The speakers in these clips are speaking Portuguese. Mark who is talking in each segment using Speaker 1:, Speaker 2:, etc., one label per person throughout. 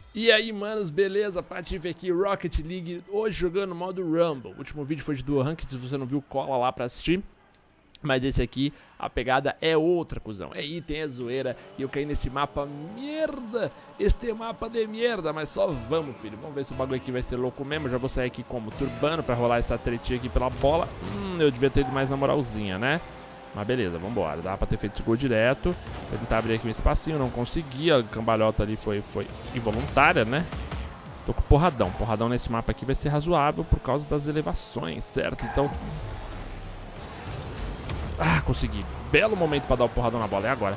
Speaker 1: E aí, manos, beleza? Patife aqui, Rocket League, hoje jogando modo Rumble. O último vídeo foi de Duo Ranked, se você não viu, cola lá pra assistir. Mas esse aqui, a pegada é outra, cuzão. É item, é zoeira. E eu caí nesse mapa merda. Este mapa de merda. Mas só vamos, filho. Vamos ver se o bagulho aqui vai ser louco mesmo. Já vou sair aqui como turbano pra rolar essa tretinha aqui pela bola. Eu devia ter ido mais na moralzinha, né? Mas beleza, vambora. Dá pra ter feito esse gol direto. Vou tentar abrir aqui um espacinho. Não consegui. A cambalhota ali foi involuntária, né? Tô com porradão. Porradão nesse mapa aqui vai ser razoável por causa das elevações, certo? Então... Ah, consegui. Belo momento pra dar o porradão na bola. É agora.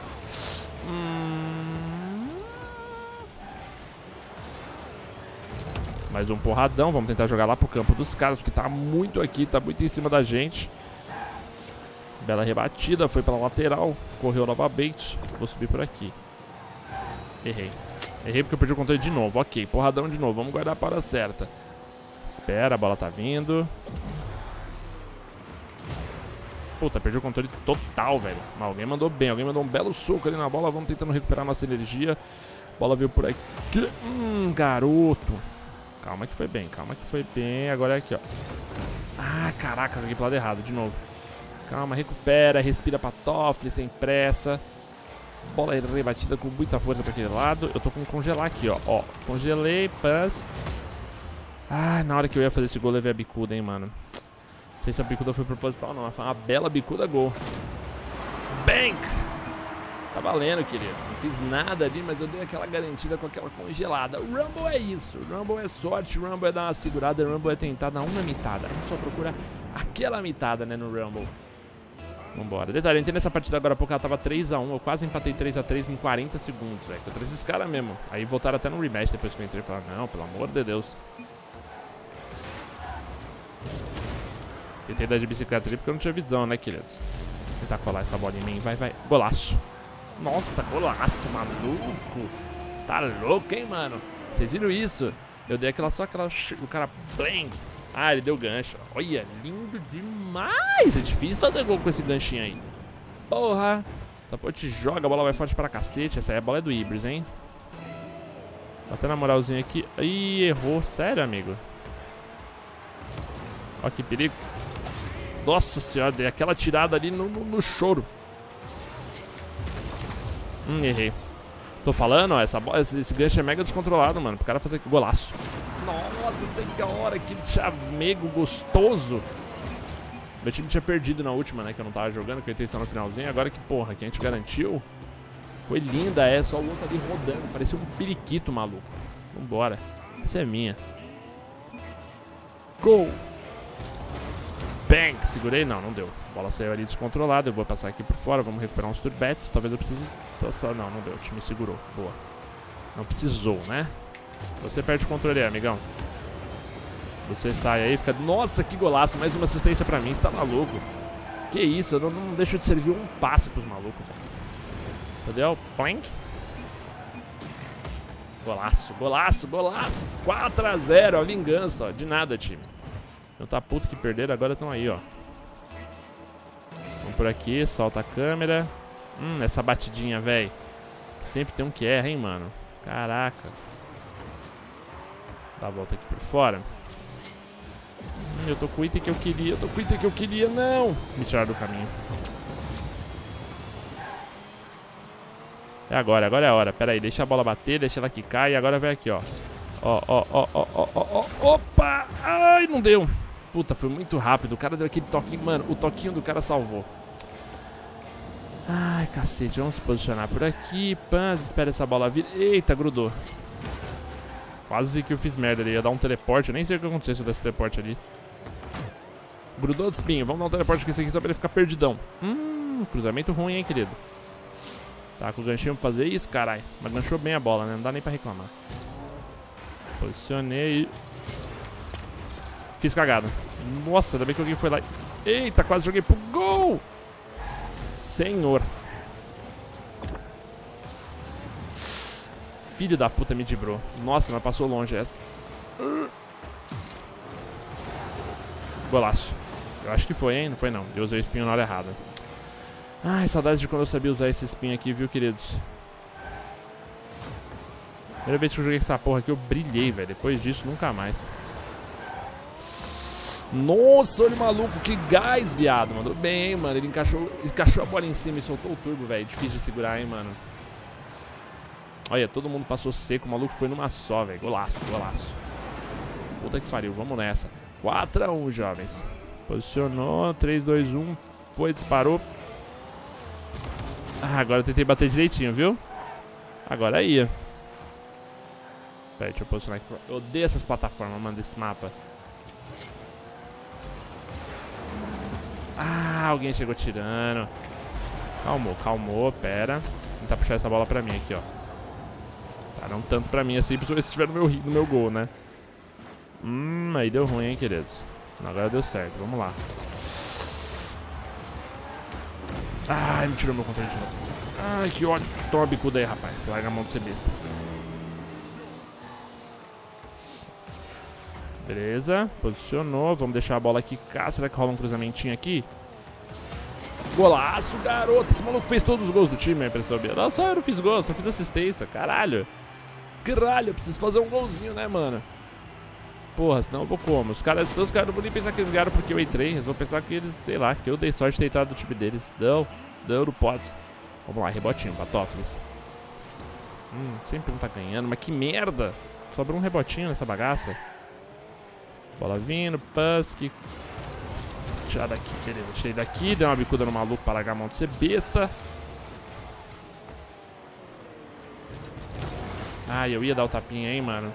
Speaker 1: Mais um porradão. Vamos tentar jogar lá pro campo dos caras, porque tá muito aqui, tá muito em cima da gente. Bela rebatida. Foi pela lateral. Correu novamente. Vou subir por aqui. Errei. Errei porque eu perdi o controle de novo. Ok, porradão de novo. Vamos guardar a hora certa. Espera, a bola tá vindo. Puta, perdi o controle total, velho. Mas alguém mandou bem, alguém mandou um belo soco ali na bola. Vamos tentando recuperar nossa energia. A bola veio por aqui. Garoto. Calma que foi bem, calma que foi bem. Agora é aqui, ó. Ah, caraca, joguei pro lado errado, de novo. Calma, recupera, respira pra Toffoli, sem pressa. Bola rebatida com muita força pra aquele lado. Eu tô com congelar aqui, ó. Congelei, pãs. Ah, na hora que eu ia fazer esse gol, eu levei a bicuda, hein, mano. Não sei se a bicuda foi proposital ou não, mas foi uma bela bicuda, gol. Bank! Tá valendo, querido. Não fiz nada ali, mas eu dei aquela garantida com aquela congelada. O Rumble é isso. O Rumble é sorte, o Rumble é dar uma segurada, o Rumble é tentar dar uma mitada. A gente só procura aquela mitada, né, no Rumble. Vambora. Detalhe, eu entrei nessa partida agora há pouco, ela tava 3 a 1. Eu quase empatei 3 a 3 em 40 segundos, velho. Eu trouxe esses caras mesmo. Aí voltaram até no rematch depois que eu entrei e falaram, não, pelo amor de Deus. Tentei dar de bicicleta ali porque eu não tinha visão, né, queridos? Vou tentar colar essa bola em mim. Vai, vai. Golaço. Nossa, golaço, maluco. Tá louco, hein, mano? Vocês viram isso? Eu dei só aquela... O cara... Bang. Ah, ele deu gancho. Olha, lindo demais. É difícil fazer gol com esse ganchinho aí. Porra. Essa porra te joga, a bola vai forte pra cacete. Essa aí a bola é do Ibris, hein? Até na moralzinha aqui. Ih, errou. Sério, amigo? Olha que perigo. Nossa senhora, dei aquela tirada ali no choro. Errei. Tô falando, ó, esse gancho é mega descontrolado, mano. Pro cara fazer golaço. Nossa senhora, que chamego gostoso. Meu time tinha perdido na última, né, que eu não tava jogando, que eu entrei só no finalzinho. Agora que, porra, que a gente garantiu. Foi linda, só o outro ali rodando. Parecia um periquito, maluco. Vambora. Essa é minha. Gol! Bang! Segurei? Não, não deu. A bola saiu ali descontrolada. Eu vou passar aqui por fora. Vamos recuperar uns turbetes. Talvez eu precise passar. Não, não deu. O time segurou. Boa. Não precisou, né? Você perde o controle aí, amigão. Você sai aí, fica... Nossa, que golaço. Mais uma assistência pra mim. Você tá maluco? Que isso? Eu não deixo de servir um passe pros malucos, velho. Entendeu? Plank. Golaço, golaço, golaço. 4 a 0. A vingança, ó. De nada, time. Não tá puto que perderam, agora estão aí, ó. Vamos por aqui, solta a câmera. Essa batidinha, velho. Sempre tem um que erra, hein, mano. Caraca. Dá a volta aqui por fora. Eu tô com o item que eu queria, não. Me tiraram do caminho. É agora é a hora. Pera aí, deixa a bola bater, deixa ela quicar e agora vem aqui, ó. Ó. Opa! Ai, não deu. Puta, foi muito rápido. O cara deu aquele toquinho. Mano, o toquinho do cara salvou. Ai, cacete. Vamos se posicionar por aqui. Pans, espera essa bola vir. Eita, grudou. Quase que eu fiz merda ali. Ia dar um teleporte. Eu nem sei o que aconteceu se eu desse teleporte ali. Grudou de espinho. Vamos dar um teleporte com esse aqui só pra ele ficar perdidão. Cruzamento ruim, hein, querido. Tá com o ganchinho pra fazer isso, caralho. Mas ganchou bem a bola, né? Não dá nem pra reclamar. Posicionei. Fiz cagada. Nossa, ainda bem que alguém foi lá. Eita, quase joguei pro gol. Senhor. Filho da puta me dibrou. Nossa, mas passou longe essa. Golaço. Eu acho que foi, hein? Não foi não. Eu usei o espinho na hora errada. Ai, saudades de quando eu sabia usar esse espinho aqui, viu, queridos? Primeira vez que eu joguei com essa porra aqui, eu brilhei, velho. Depois disso, nunca mais. Nossa, olha o maluco, que gás, viado. Mandou bem, hein, mano. Ele encaixou a bola em cima e soltou o turbo, velho. Difícil de segurar, hein, mano. Olha, todo mundo passou seco. O maluco foi numa só, velho. Golaço, golaço. Puta que pariu, vamos nessa. 4-1, jovens. Posicionou, 3, 2, 1. Foi, disparou. Ah, agora eu tentei bater direitinho, viu? Agora ia. Pera, deixa eu posicionar aqui. Eu odeio essas plataformas, mano, desse mapa. Ah, alguém chegou tirando. Calmou, calmou, pera. Vou tentar puxar essa bola pra mim aqui, ó. Tá, não tanto pra mim assim, principalmente se estiver no meu gol, né? Aí deu ruim, hein, queridos. Agora deu certo, vamos lá. Ai, me tirou meu controle de novo. Ai, que ódio. Toma a bicuda aí, rapaz. Larga a mão do ser besta. Beleza, posicionou. Vamos deixar a bola aqui cá. Será que rola um cruzamentinho aqui? Golaço, garoto. Esse maluco fez todos os gols do time aí, pessoal. Não, só eu não fiz gol, só fiz assistência. Caralho. Caralho, eu preciso fazer um golzinho, né, mano? Porra, senão eu vou como? Os caras não vão nem pensar que eles ganharam porque eu entrei. Eles vão pensar que eles, sei lá, que eu dei sorte de ter entrado no time deles. Não pode. Vamos lá, rebotinho, Patófilis. Sempre não tá ganhando, mas que merda. Sobrou um rebotinho nessa bagaça. Bola vindo, Pusk. Tirar daqui, querido. Tirei daqui, deu uma bicuda no maluco pra largar a mão de ser besta. Ah, eu ia dar o tapinha, hein, mano.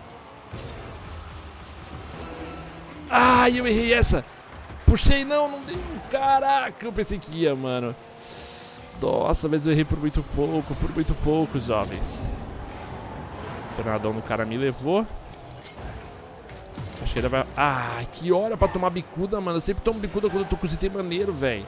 Speaker 1: Ah, eu errei essa. Puxei, não dei. Caraca, eu pensei que ia, mano. Nossa, mas eu errei por muito pouco, jovens. O tornadão do cara me levou. Acho que ele vai... Ah, que hora pra tomar bicuda, mano. Eu sempre tomo bicuda quando eu tô com os itens maneiro, velho.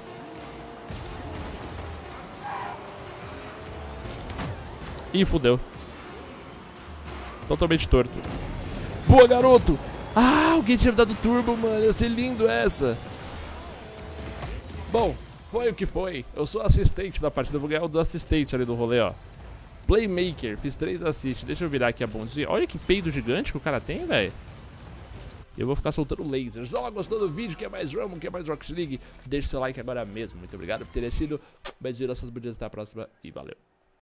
Speaker 1: Ih, fudeu. Totalmente torto. Boa, garoto. Ah, alguém tinha dado turbo, mano. Ia ser lindo essa. Bom, foi o que foi. Eu sou assistente da partida. Eu vou ganhar o do assistente ali do rolê, ó. Playmaker. Fiz 3 assists. Deixa eu virar aqui a bundinha. Olha que peido gigante que o cara tem, velho. Eu vou ficar soltando lasers. Ó, gostou do vídeo? Quer mais Rumble? Quer mais Rocket League? Deixa seu like agora mesmo. Muito obrigado por ter assistido. Beijo, nossas bundas. Até a próxima e valeu.